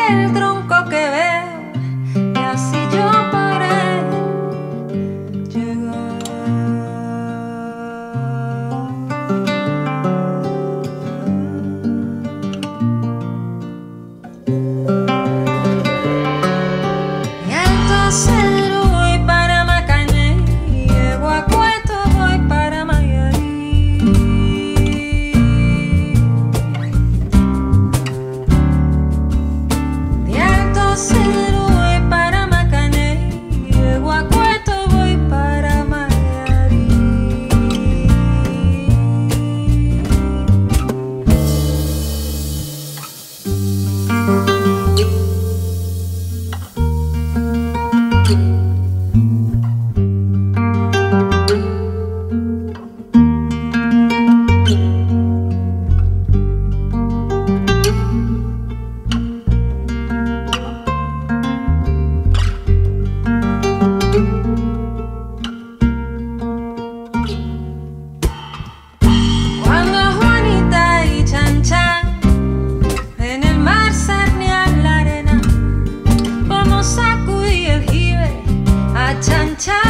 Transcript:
el tronco que veo y así yo podré llegar. Y entonces voy para Macané y llego a Cueto, voy para Mayarí. Y entonces voy para Macané y llego a Cueto, voy para Mayarí. Cuando Juanita y Chan Chan en el mar cernían la arena, como sacudí el jibe a Chan Chan.